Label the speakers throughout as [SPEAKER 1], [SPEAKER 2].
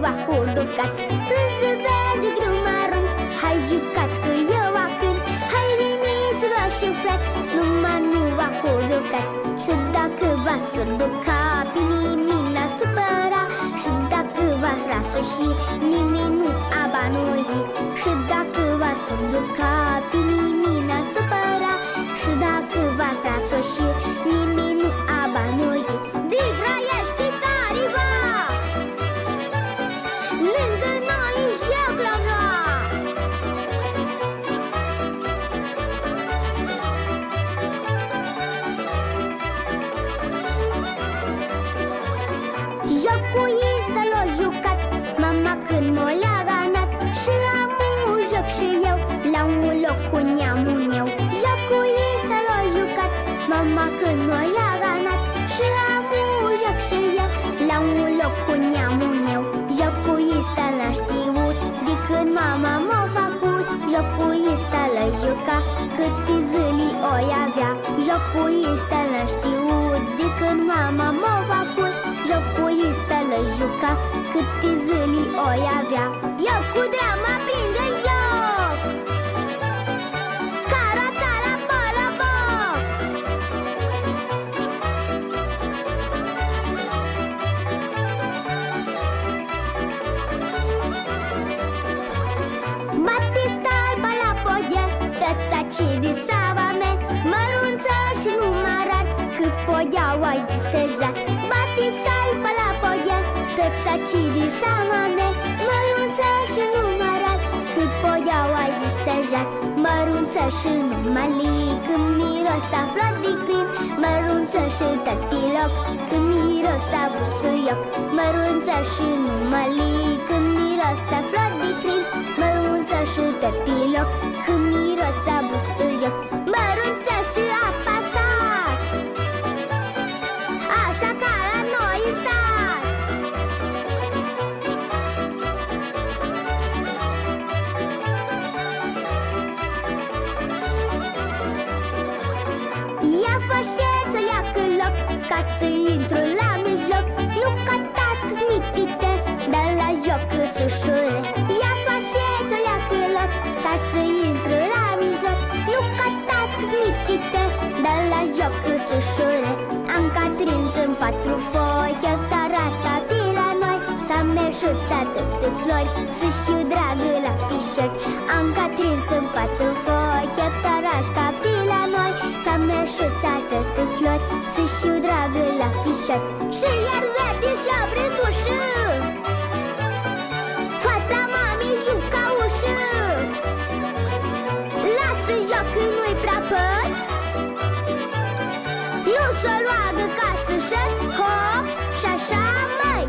[SPEAKER 1] acordocați. Frunze verde, grâu maron, hai jucați că eu acând. Hai veniți roșu frați, numai nu acordocați. Și dacă v-ați sordocat, nimeni n-a supăra. Și dacă v-ați rasoși, nimeni nu a banoi. Și dacă v-ați sordocat, nimeni n-a supăra. Și dacă v-ați rasoși, nimeni nu a banoi. Digrăiește careva lângă noi în joc la jocul ăsta l-a jucat mama când m-a leaganat. Și am un joc și eu la un loc cu neamul meu. Jocul ăsta l-a jucat mama când m-a leaganat. Și am un joc și eu la un loc cu neamul meu. Jocul ăsta l-am știut de când mama m-a făcut. Jocul ăsta l-a jucat câte zile oi avea. Jocul ăsta l-am știut de când mama m-a făcut. Jocul ăsta l-a jucat câte zile oi avea. Eu cu drama prinde joc, carata la balaboc. Batista alba la podier, tățaci de sava mea, mărunță și numărat, cât podeau ai disejat. Batista alba la podier, tățaci de sava mea, mărunță și numărat, cât podeau ai disejat. Mărunță și numali, când miros a flot de crin. Mărunță și tătiloc, când miros a busuioc. Mărunță și numali, când miros a flot de crin. Mărunță și tătiloc, când miros a busuioc. Mărunță și apasat, așa ca la noi în sat. Ia fășețul, ia câloc, ca să intru la mijloc. Nu catasc-ți mitite, dar la joc îs ușure. Ia fășețul, ia câloc, ca să intru la mijloc. Nu catasc-ți mitite, dar la joc îs ușure. Am catrință în patru foi, chiar tarașca pe la noi. Ca meșuța atât de flori, să știu dragă la pișori. Am catrință în patru foi, chiar tarașca pe la noi. Ca meșuța atât de flori, să știu dragă la pișori. Și iar verde și-a brândușă, fata mamei juca ușă. Lasă joc când nu-i prea păr, nu s-o roagă ca să-și hop și așa măi.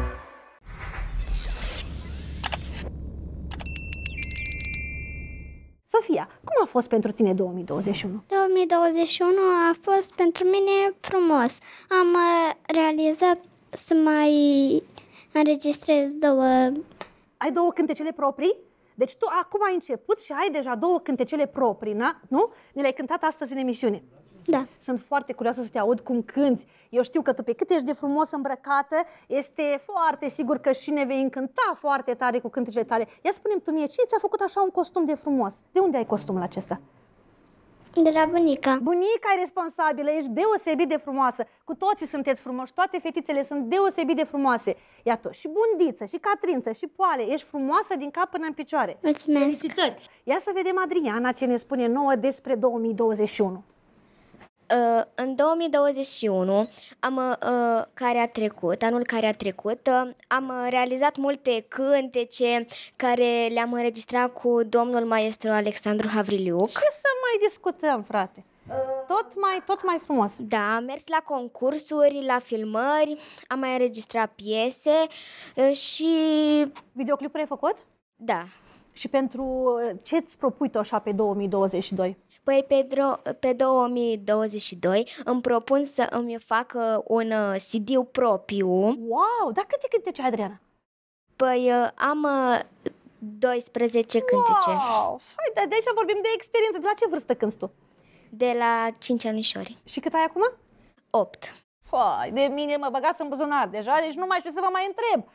[SPEAKER 2] Sofia, cum a fost pentru tine 2021?
[SPEAKER 3] 2021 a fost pentru mine frumos. Am realizat să mai înregistrez
[SPEAKER 2] Ai două cântecele proprii? Deci tu acum ai început și ai deja două cântecele proprii, nu? Ne le-ai cântat astăzi în emisiune.
[SPEAKER 3] Da.
[SPEAKER 2] Sunt foarte curioasă să te aud cum cânti. Eu știu că tu, pe cât ești de frumos îmbrăcată, este foarte sigur că și ne vei încânta foarte tare cu cântecele tale. Ia spune-mi tu mie, ce ți-a făcut așa un costum de frumos? De unde ai costumul acesta?
[SPEAKER 3] De la bunica.
[SPEAKER 2] Bunica e responsabilă, ești deosebit de frumoasă. Cu toții sunteți frumoși, toate fetițele sunt deosebit de frumoase. Iată, și Bundiță, și Catrință, și Poale, ești frumoasă din cap până în picioare.
[SPEAKER 3] Mulțumesc.
[SPEAKER 2] Felicitări! Ia să vedem Adriana ce ne spune nouă despre 2021.
[SPEAKER 4] În 2021, anul care a trecut, am realizat multe cântece care le-am înregistrat cu domnul maestru Alexandru Havriliuc.
[SPEAKER 2] Ce să mai discutăm, frate? Tot mai frumos.
[SPEAKER 4] Da, am mers la concursuri, la filmări, am mai înregistrat piese și...
[SPEAKER 2] Videoclipuri ai făcut?
[SPEAKER 4] Da.
[SPEAKER 2] Și pentru ce îți propui tu așa pe 2022?
[SPEAKER 4] Păi pe 2022 îmi propun să îmi fac un CD propriu.
[SPEAKER 2] Wow! Dar câte cântece ai, Adriana?
[SPEAKER 4] Păi am 12 cântece.
[SPEAKER 2] Wow! Fai, de aici vorbim de experiență. De la ce vârstă cânti tu?
[SPEAKER 4] De la 5 anișori.
[SPEAKER 2] Și cât ai acum?
[SPEAKER 4] 8.
[SPEAKER 2] Fai, de mine mă băgați în buzunar deja, deci nu mai știu să vă mai întreb.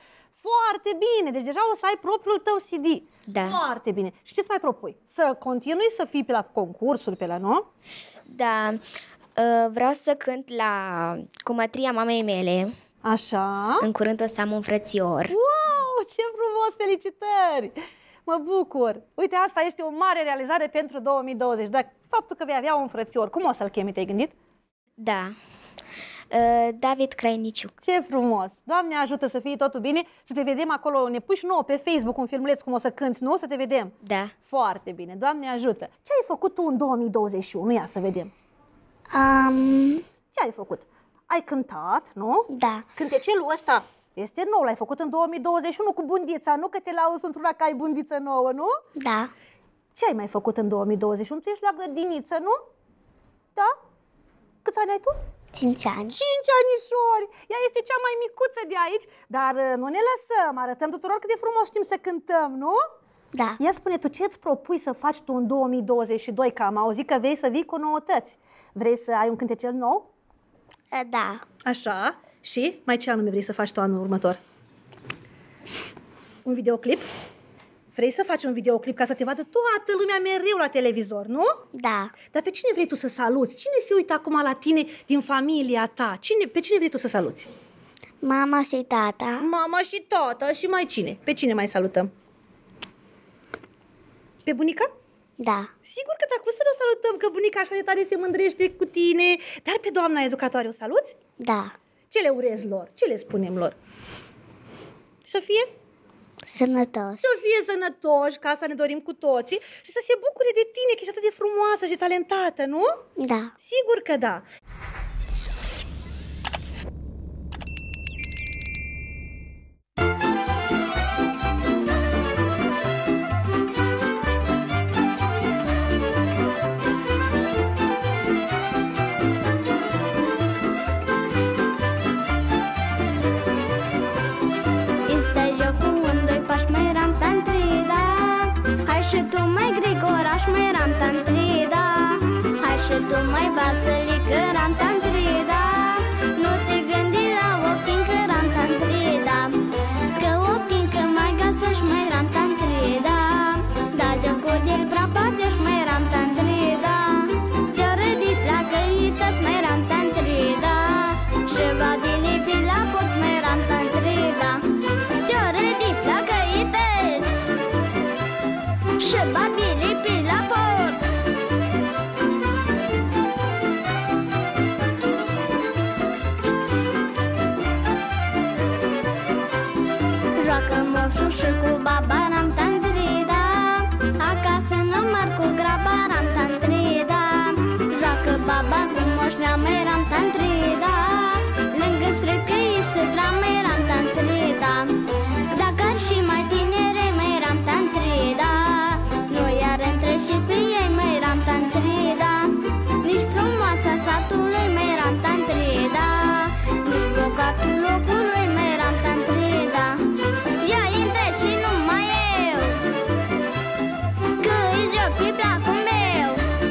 [SPEAKER 2] Foarte bine, deci deja o să ai propriul tău CD.
[SPEAKER 4] Da.
[SPEAKER 2] Foarte bine. Și ce-ți mai propui? Să continui să fii pe la concursuri, pe la, nu?
[SPEAKER 4] Da, vreau să cânt la cumătria mamei mele.
[SPEAKER 2] Așa.
[SPEAKER 4] În curând o să am un frățior.
[SPEAKER 2] Wow, ce frumos, felicitări! Mă bucur! Uite, asta este o mare realizare pentru 2020, dar faptul că vei avea un frățior, cum o să-l chemi, te-ai gândit?
[SPEAKER 4] Da, David Crainiciu.
[SPEAKER 2] Ce frumos! Doamne ajută să fie totul bine, să te vedem acolo, ne pui și nouă pe Facebook un filmuleț cum o să cânti, nu? Să te vedem.
[SPEAKER 4] Da.
[SPEAKER 2] Foarte bine, Doamne ajută! Ce ai făcut tu în 2021? Ia să vedem. Ce ai făcut? Ai cântat, nu?
[SPEAKER 3] Da.
[SPEAKER 2] Cântecelul ăsta este nou, l-ai făcut în 2021 cu bundița, nu? Că te lauzi într-una că ai bundiță nouă, nu?
[SPEAKER 3] Da.
[SPEAKER 2] Ce ai mai făcut în 2021? Tu ești la grădiniță, nu? Da? Câți ani ai tu?
[SPEAKER 3] 5 ani.
[SPEAKER 2] 5 anișori! Ea este cea mai micuță de aici, dar nu ne lăsăm, arătăm tuturor cât de frumos știm să cântăm, nu?
[SPEAKER 3] Da.
[SPEAKER 2] Ia spune tu, ce îți propui să faci tu în 2022? Că am auzit că vrei să vii cu noutăți. Vrei să ai un cântecel nou?
[SPEAKER 3] Da.
[SPEAKER 2] Așa. Și mai ce anume vrei să faci tu anul următor? Un videoclip? Vrei să faci un videoclip ca să te vadă toată lumea mereu la televizor, nu?
[SPEAKER 3] Da.
[SPEAKER 2] Dar pe cine vrei tu să saluți? Cine se uită acum la tine din familia ta? Pe cine vrei tu să saluți?
[SPEAKER 3] Mama și tata.
[SPEAKER 2] Mama și tata și mai cine? Pe cine mai salutăm? Pe bunica?
[SPEAKER 3] Da.
[SPEAKER 2] Sigur că dacă să o salutăm, că bunica așa de tare se mândrește cu tine. Dar pe doamna educatoare o saluți?
[SPEAKER 3] Da.
[SPEAKER 2] Ce le urez lor? Ce le spunem lor? Să fie?
[SPEAKER 3] Sănătos.
[SPEAKER 2] Să fie sănătoși, ca să ne dorim cu toții și să se bucure de tine, că ești atât de frumoasă și talentată, nu?
[SPEAKER 3] Da.
[SPEAKER 2] Sigur că da.
[SPEAKER 1] Tu mai Vasilică, ram tantrida. Nu te gândi la o pincă, ram tantrida. Că o pincă mai găsești, mai ram tantrida. Da jocul de-l prapadești, mai ram tantrida. Te-o rădit la găități, mai ram tantrida. Și va bine pe la poți, mai ram tantrida. Te-o rădit la găități și va bine pe la poți. Și cu baba ram tantrida. Acasă nu merg cu graba, ram tantrida. Joacă baba cu moșnea mea, ram tantrida. Lângă străcă să drame, ram tantrida. Dacă ar și mai tinere, mai ram tantrida. Nu iar între și pe ei, mai ram tantrida. Nici frumoasa satului, mai ram tantrida. Nici bogatul locului, mai ram tantrida. Ia intre și numai eu, că îi joc pe placul meu.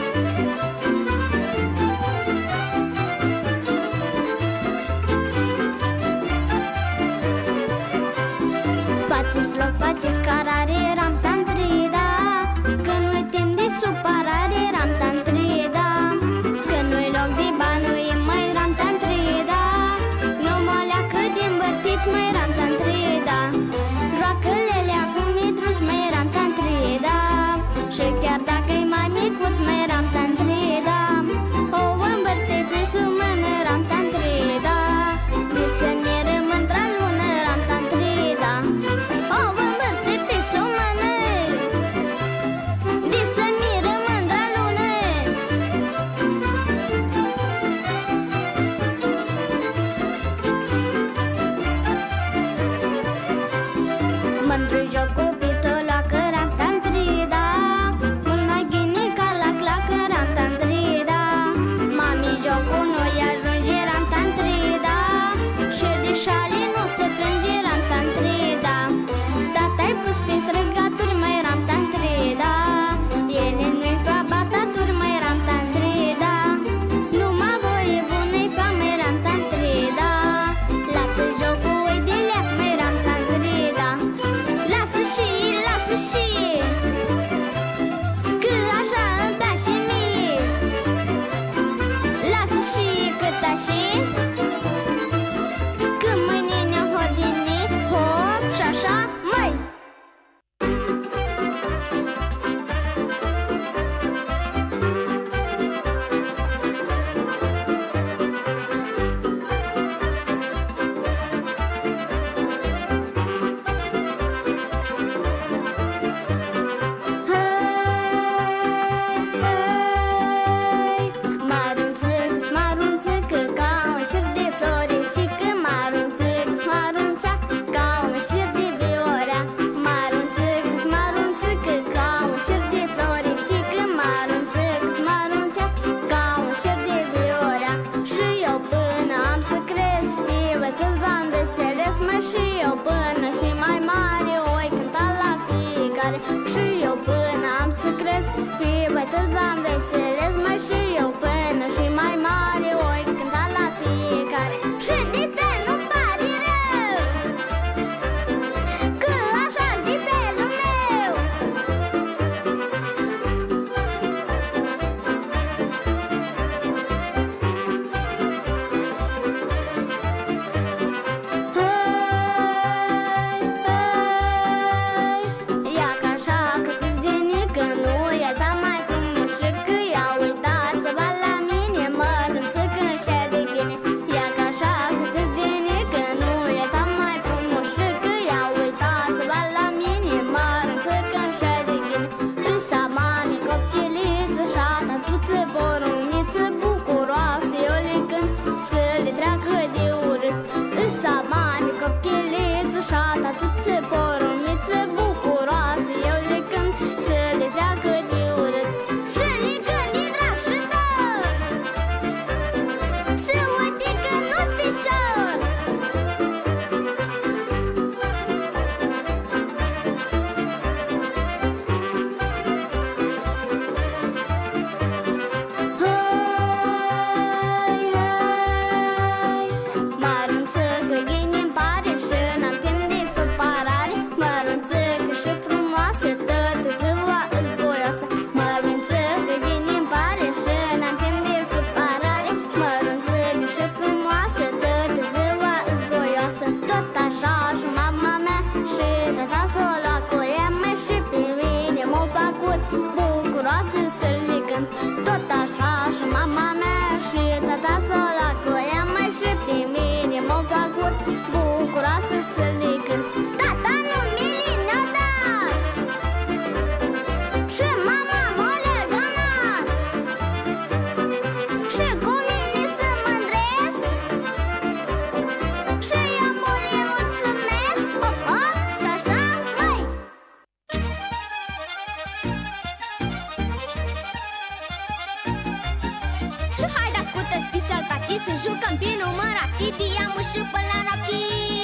[SPEAKER 1] Faceți loc, faceți carare, ram tantrida. Că nu-i timp de supărare, ram tantrida. Că nu-i loc de bani, nu-i mai ram tantrida. Nu mă leacă tare. Și eu până am să cresc, fie bătăt v-am veselez. Mai și eu până și mai mare oi cânta la fiecare. Și de pe nu-mi pare rău, că așa-s de felul meu. Ia că așa cât-s de nică, nu e ta mai frumos și că ia uitați-vă la mine, mărunță când șede bine. Ia că așa cât-s de nică, nu e ta mai frumos și că ia uitați-vă la mine, mărunță când șede bine. Îsa mami copchiliță și-a tatuță poruniță bucuroasă, eu le cânt să le treacă de urât. Îsa mami copchiliță și-a tatuță poruniță bucuroasă, eu le cânt să le treacă de urât. Și le cânt de drag și dor, să uite că nu-ți fișor. Mărunță că ghini-mi pare și n-am timp de supărare. Mărunță că și frumoasă, toată ziua îți voioasă. Mărunță că ghini-mi pare și n-am timp de supărare. Mărunță că și frumoasă, toată ziua îți voioasă. Tot așa și mama mea și tata s-o lua cu ea mea și pe mine m-o făcut bucuroasă să le cânt. Tot așa și mama mea și tata s-o lua cu ea mea și pe mine m-o făcut bucuroasă să le cânt. Tata nu mi-l-a dat și mama m-a legănat și cu mine să mândresc și eu mă-i mulțumesc. Și așa, măi! Și haide ascultă-ți pisăl tati, să jucăm pe numărati, diamu și până la noapte.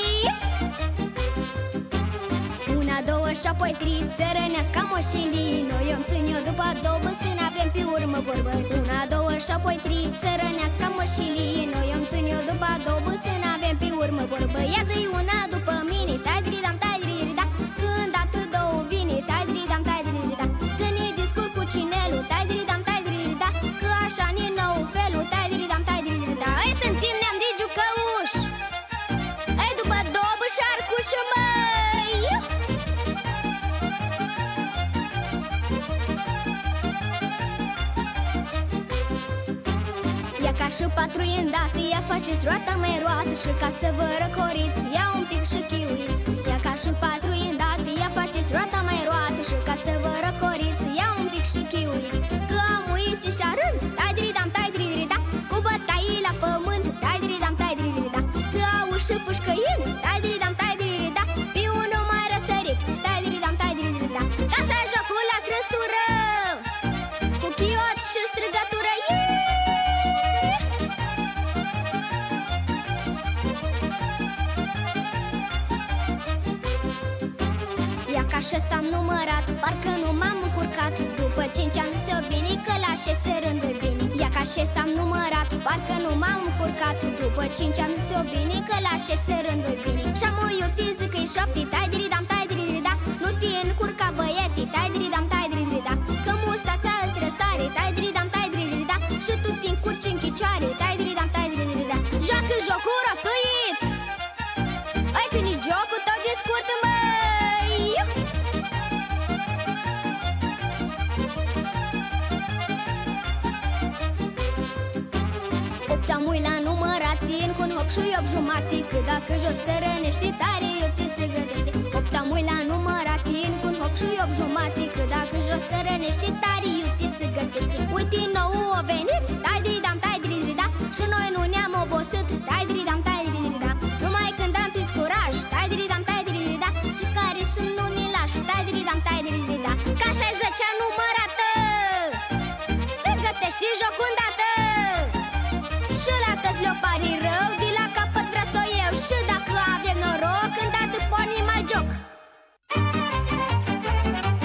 [SPEAKER 1] Una, două și apoi trei, țărănească moșilii. Noi îmi țin eu după dobă să n-avem pe urmă vorbă. Una, două și apoi trei, țărănească moșilii. Noi îmi țin eu după dobă să n-avem pe urmă vorbă. Ia zi una după mine, tai-dri-dam, tai-dri-dri-da. Când atât două vine, tai-dri-dam, tai-dri-dri-da. Ține discur cu cinelul, tai-dri-dam, tai-dri-dri-da. Că așa ni nou felul, tai-dri-dam, tai-dri-dri-da. Ei, suntem neam de jucăuși, ei, după dobă și arcușă, măi! Ia ca și patru îndată, ia faceți roata mai roată. Și ca să vă răcoriți, ia un pic și chiuiți. Ia ca și patru îndată, ia faceți roata mai roată. Și ca să vă răcoriți, ia un pic și chiuiți. Că am uit ăștia rând, tai-dri-dam, tai-dri-dri-da. Cu bătaii la pământ, tai-dri-dam, tai-dri-dri-da. Să auzi și fâșcăind, tai-dri-dam, tai-dri-dri-da. Pe unul mai răsărit, tai-dri-dam, tai-dri-dri-da. Că așa-i jocul la strânsură, cu chiot și strigătură. Ia ca și s-am numărat, parcă nu m-am încurcat. După 5 ani zis eu bine că la 6 rânduri bine. Ia ca și s-am numărat, parcă nu m-am încurcat. După 5 ani zis eu bine că la 6 rânduri bine. Și-am o iubit, zic că-i 7, tai-dri-dam, tai-dri-dri-da. Nu te încurca băietii, tai-dri-dam, tai-dri-dri-da. Că mustața îți răsare, tai-dri-dam, tai-dri-dri-da. Și tu te încurci în chicioare, tai-dri-dam, tai-dri-dri-da. Joacă jocul rostuit, îi ține jocul tot de scurt, măi! Optam ui la numărat, în cu un hop și 8 jumate. Că dacă jos țărănește tare, eu te se gătește. Optam ui la numărat, în cu un hop și 8 jumate. Că dacă jos țărănește tare, eu te se gătește. Uite, nou a venit, tai-dri-dam, tai-dri-dri-da. Și noi nu ne-am obosit, tai-dri-dam, tai-dri-dri-da. Numai când am prins curaj, tai-dri-dam, tai-dri-dri-da. Și care sunt nu ne lași, tai-dri-dam, tai-dri-dri-da. Ca 60-a numărată, se gătește jocul îndată. Și la toți le-o pare rău, de la capăt vrea să o iau. Și dacă avem noroc, îndată pornim al joc.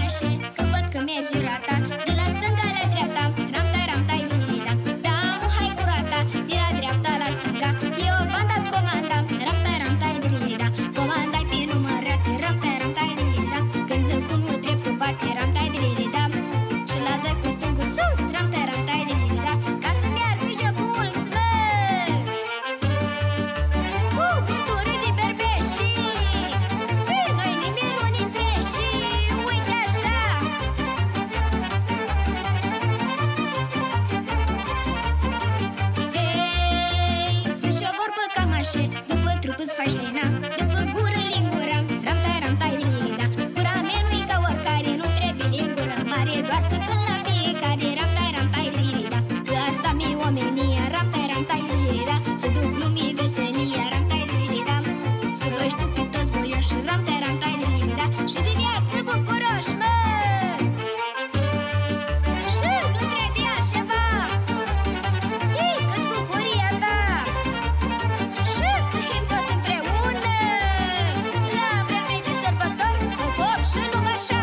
[SPEAKER 1] berbeșe, că văd că mergi rata, de la stânga la dreapta, ramta, ramta, dirida. Da, nu hai cu rata, de la dreapta la stânga, eu v-am dat comanda, ramta, ramta, dirida. Comanda-i pe numărat, ramta, ramta, dirida. Când zăcunul dreptul bate, ramta, dirida. Și la doi cu stângul sus, ramta, ramta, dirida. Ca să meargă jocul în smă. Cu gânduri de berbeși, pe noi nimerul dintre și uite așa. Hei, sunt și o vorbă cam așa, după trup îți faci lena, după gură lingură, ramta, ramta, dirida. Gura mea nu-i ca oricare, nu trebuie lingură mare, doar să cânt la fiecare, ramta, ramta, dirida. Că asta mi-e omenia, ramta, ramta, dirida. Să duc lumii veselia, ramta, dirida. Să vă ștupi toți voioși, ramta, ramta, dirida. Și de viață bucuroși, mă! Și nu trebuie altceva, ei, cât bucuria ta. Și să fim toți împreună la vreme de sărbători, hop, hop și numai așa.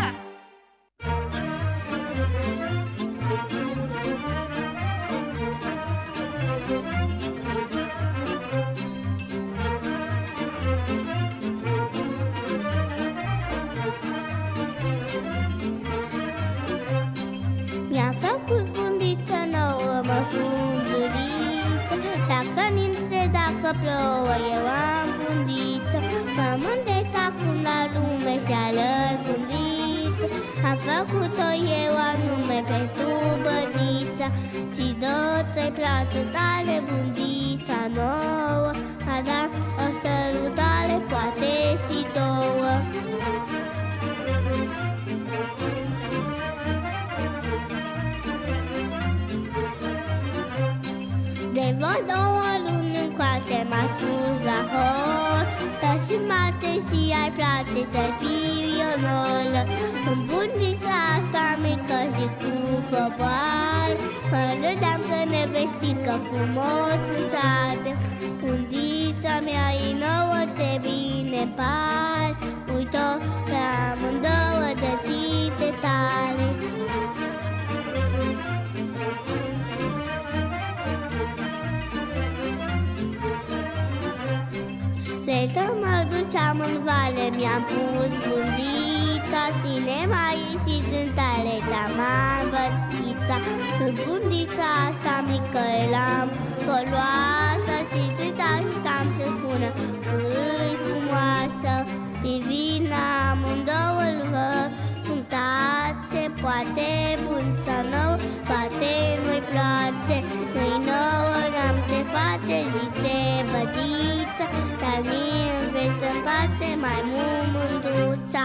[SPEAKER 3] Mi-am făcut bundiță nouă, mă frunzuriță. Dacă ninse, dacă plouă, eu am bundiță. M-am îndețat cum la lume și alerg bundiță. Am făcut-o eu anume pentru bădița. Și dă-ți-i plată tale bundița nouă. A da o sărutare, poate și două. De vreo 2 luni încoace m-a pus la hor. Dar și mațe și ai place să-i fiu eu nolă. În bundița asta mică și cu popoare, mă râdeam să ne vestică frumos în sate. Bundița mea e nouă, ce bine pare. Uite-o pe amândouă de tite tale. Le să mă duceam în vale, mi-am pus bundița. Cine m-a ieșit în tale, cam bătița. În bundița asta mică eram foloasă și tâta așteptam să spună cât frumoasă. Privind la amândouă îl văd cum tace, poate bunța nouă, poate nu-i place. Nu-i nouă, n-am ce face, zice bădița, dar mie îmi vezi în face mai mult mânduța.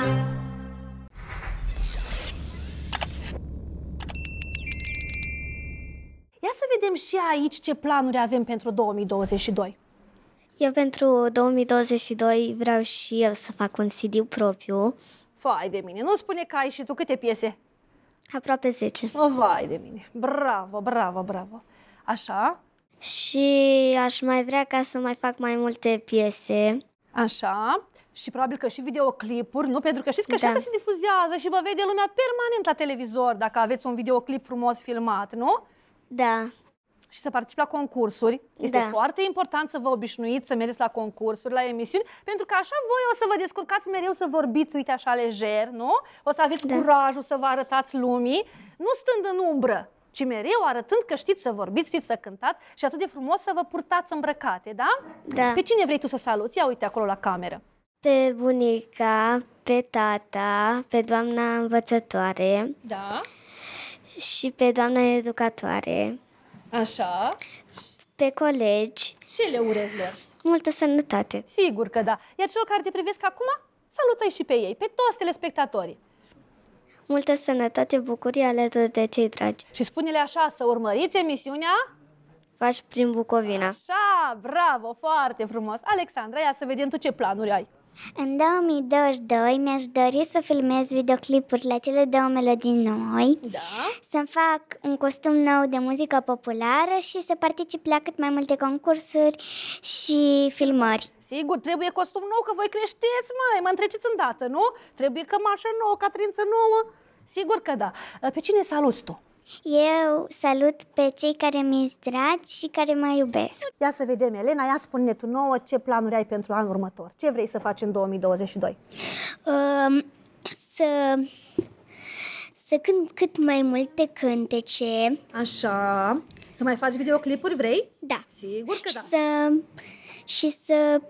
[SPEAKER 2] Ia să vedem și aici ce planuri avem pentru 2022.
[SPEAKER 4] Eu pentru 2022 vreau și eu să fac un CD propriu,
[SPEAKER 2] Vai de mine, nu spune că ai și tu câte piese?
[SPEAKER 4] aproape 10.
[SPEAKER 2] O, vai de mine, bravo, bravo, bravo. Așa,
[SPEAKER 4] Și aș mai vrea ca să mai fac mai multe piese.
[SPEAKER 2] așa. Și probabil că și videoclipuri, nu? Pentru că știți că și
[SPEAKER 4] Da.
[SPEAKER 2] asta se difuzează și vă vede lumea permanent la televizor dacă aveți un videoclip frumos filmat, nu?
[SPEAKER 4] Da,
[SPEAKER 2] Și să participi la concursuri. Este
[SPEAKER 4] Da.
[SPEAKER 2] foarte important să vă obișnuiți să mergeți la concursuri, la emisiuni, pentru că așa voi o să vă descurcați mereu să vorbiți, uite, așa lejer, nu? O să aveți curajul să vă arătați lumii, nu stând în umbră, ci mereu arătând că știți să vorbiți, știți să cântați și atât de frumos să vă purtați îmbrăcate, da?
[SPEAKER 4] Da.
[SPEAKER 2] Pe cine vrei tu să saluți? Ia uite acolo la cameră.
[SPEAKER 4] Pe bunica, pe tata, pe doamna învățătoare
[SPEAKER 2] Da.
[SPEAKER 4] și pe doamna educatoare,
[SPEAKER 2] Așa.
[SPEAKER 4] pe colegi.
[SPEAKER 2] Ce le urez lor?
[SPEAKER 4] Multă sănătate!
[SPEAKER 2] Sigur că da. Iar celor care te privesc acum, salută-i și pe ei, pe toți telespectatorii.
[SPEAKER 4] Multă sănătate, bucurie alături de cei dragi.
[SPEAKER 2] Și spune-le așa, să urmăriți emisiunea.
[SPEAKER 4] Faci prin Bucovina.
[SPEAKER 2] Așa, bravo, foarte frumos. Alexandra, ia să vedem tu ce planuri ai.
[SPEAKER 3] În 2022 mi-aș dori să filmez videoclipuri la cele 2 melodii noi,
[SPEAKER 2] Da?
[SPEAKER 3] să-mi fac un costum nou de muzică populară și să particip la cât mai multe concursuri și filmări.
[SPEAKER 2] Sigur, trebuie costum nou, că voi creșteți, mă întreceți îndată, nu? Trebuie cămașă nouă, catrință nouă. Sigur că da. Pe cine saluți tu?
[SPEAKER 3] Eu salut pe cei care mi-s dragi și care mă iubesc.
[SPEAKER 2] Ia să vedem, Elena, ia spune-ne tu nouă ce planuri ai pentru anul următor. Ce vrei să faci în 2022?
[SPEAKER 3] Să cânt cât mai multe cântece.
[SPEAKER 2] Așa. Să mai faci videoclipuri, vrei?
[SPEAKER 3] Da.
[SPEAKER 2] Sigur că da.
[SPEAKER 3] Și să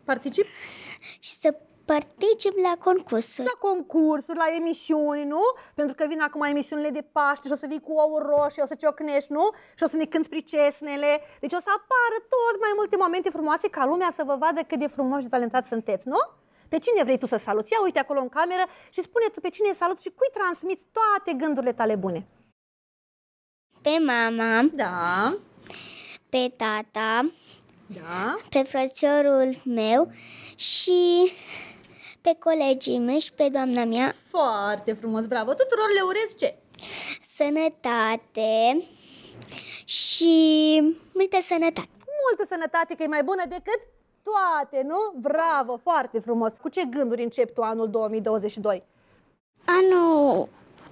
[SPEAKER 3] particip la concursuri.
[SPEAKER 2] La concursuri, la emisiuni, nu? Pentru că vin acum emisiunile de Paște și o să vii cu ouă roșii, o să ciocnești, nu? Și o să ne cânți pricesnele. Deci o să apară tot mai multe momente frumoase ca lumea să vă vadă cât de frumoși și talentați sunteți, nu? Pe cine vrei tu să saluți? Ia uite acolo în cameră și spune tu pe cine saluți și cui transmiți toate gândurile tale bune.
[SPEAKER 3] Pe mama.
[SPEAKER 2] Da.
[SPEAKER 3] Pe tata.
[SPEAKER 2] Da.
[SPEAKER 3] Pe frățiorul meu și pe colegii mei și pe doamna mea.
[SPEAKER 2] Foarte frumos, bravo! Tuturor le urez ce?
[SPEAKER 3] Sănătate și multă sănătate.
[SPEAKER 2] Multă sănătate, că e mai bună decât toate, nu? Bravo, foarte frumos! Cu ce gânduri începi tu anul 2022?
[SPEAKER 3] Anul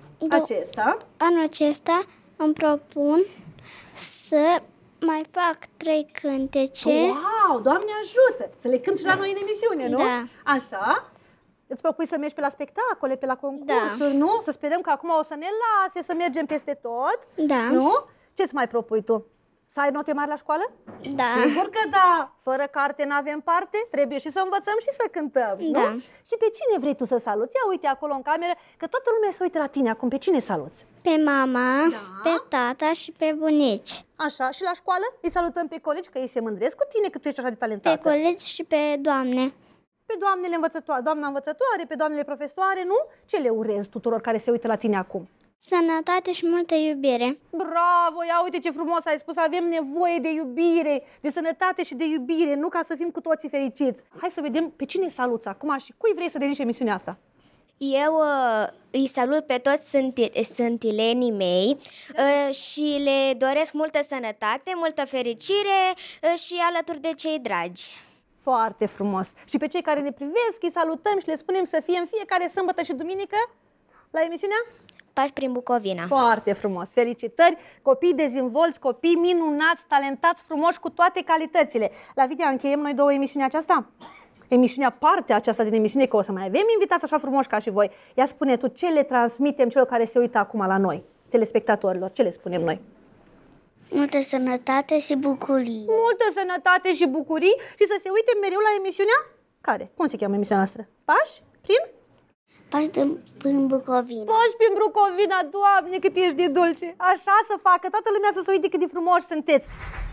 [SPEAKER 2] acesta
[SPEAKER 3] îmi propun să mai fac 3 cântece.
[SPEAKER 2] Wow, Doamne ajută! Să le cânti și la noi în emisiune, nu?
[SPEAKER 3] Da.
[SPEAKER 2] Așa? Îți propui să mergi pe la spectacole, pe la concursuri, nu? Să sperăm că acum o să ne lase să mergem peste tot.
[SPEAKER 3] Da.
[SPEAKER 2] Nu? Ce-ți mai propui tu? Să ai note mari la școală?
[SPEAKER 3] Da.
[SPEAKER 2] Sigur că da! Fără carte n-avem parte, trebuie și să învățăm și să cântăm,
[SPEAKER 3] Da.
[SPEAKER 2] nu? Și pe cine vrei tu să saluți? Ia uite acolo în cameră, că toată lumea se uită la tine acum. Pe cine saluți?
[SPEAKER 3] Pe mama,
[SPEAKER 2] Da.
[SPEAKER 3] pe tata și pe bunici.
[SPEAKER 2] Așa, și la școală îi salutăm pe colegi, că ei se mândresc cu tine că tu ești așa de talentată.
[SPEAKER 3] Pe colegi și pe doamne.
[SPEAKER 2] Pe doamnele învățătoare, doamna învățătoare, pe doamnele profesoare, nu? Ce le urez tuturor care se uită la tine acum?
[SPEAKER 3] Sănătate și multă iubire.
[SPEAKER 2] Bravo, ia uite ce frumos ai spus, avem nevoie de iubire, de sănătate și de iubire, nu ca să fim cu toții fericiți. Hai să vedem pe cine saluți acum și cui vrei să dedici emisiunea asta.
[SPEAKER 4] Eu îi salut pe toți sântilenii mei și le doresc multă sănătate, multă fericire și alături de cei dragi.
[SPEAKER 2] Foarte frumos. Și pe cei care ne privesc, îi salutăm și le spunem să fie în fiecare sâmbătă și duminică la emisiunea
[SPEAKER 4] Pași prin Bucovina.
[SPEAKER 2] Foarte frumos. Felicitări, copii dezvolți, copii minunați, talentați, frumoși, cu toate calitățile. La Videa încheiem noi 2 emisiunea aceasta? Emisiunea, partea aceasta din emisiune, că o să mai avem invitați așa frumoși ca și voi. Ia spune tu, ce le transmitem celor care se uită acum la noi, telespectatorilor, ce le spunem noi?
[SPEAKER 3] Multă sănătate și bucurie.
[SPEAKER 2] Multă sănătate și bucurii și să se uite mereu la emisiunea care? Cum se cheamă emisiunea noastră? Pași prin?
[SPEAKER 3] Pași prin Bucovina.
[SPEAKER 2] Pași prin Bucovina, Doamne, cât ești de dulce! Așa să facă toată lumea să se uite cât de frumoși sunteți!